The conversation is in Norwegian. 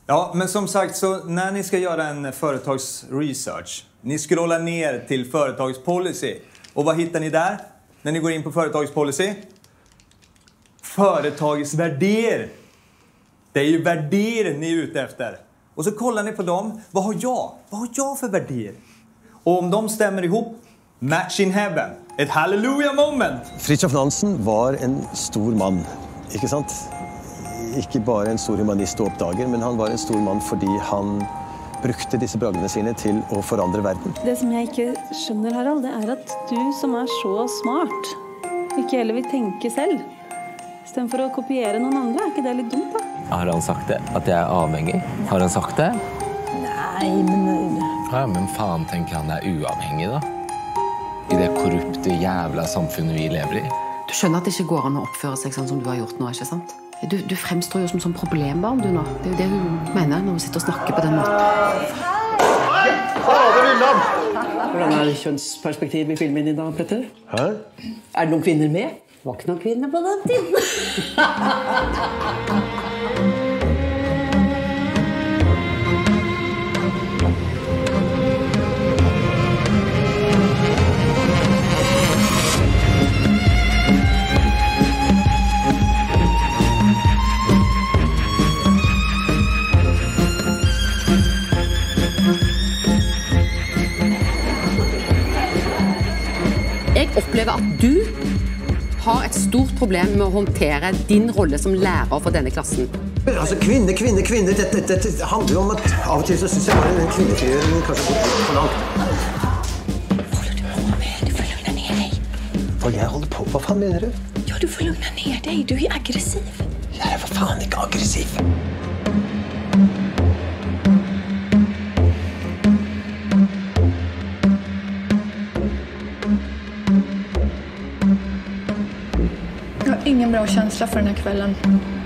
Ja, men som sagt, så när ni ska göra en företagsresearch, ni scrollar ner till företagspolicy. Och vad hittar ni där när ni går in på företagspolicy? Företagets värder. Det är ju värder ni är ute efter. Och så kollar ni på dem. Vad har jag för värder? Och om de stämmer ihop, match in heaven. Ett halleluja moment. Fridtjof Nansen var en stor man, ikke sant? Ikke bare en stor humanist og oppdager, men han var en stor mann fordi han brukte disse bragdene sine til å forandre verden. Det som jeg ikke skjønner, Harald, det er at du som er så smart, ikke heller vil tenke selv. I stedet for å kopiere noen andre, er ikke det litt dumt da? Har han sagt det? At jeg er avhengig? Har han sagt det? Nei, men... Ja, men faen tenker han er uavhengig da? I det korrupte jævla samfunnet vi lever i. Du skjønner at det ikke går an å oppføre seg sånn som du har gjort nå, ikke sant? Du fremstår jo som problembarn, du nå. Det er jo det hun mener når hun sitter og snakker på den måten. Hei! Fader, Villand! Hvordan er kjønnsperspektiv i filmen din da, Petter? Hæ? Er det noen kvinner med? Det var ikke noen kvinner på den tiden. Jeg opplever at du har et stort problem med å håndtere din rolle som lærer for denne klassen. Altså, kvinner. Dette handler jo om at av og til så synes jeg bare den kvinnefrigjøringen kanskje går for langt. Hva holder du på med? Du får lugna ner deg. Hva jeg holder på? Hva faen mener du? Ja, du får lugna ner deg. Du er aggressiv. Jeg er for faen ikke aggressiv. Jag har ingen bra känsla för den här kvällen.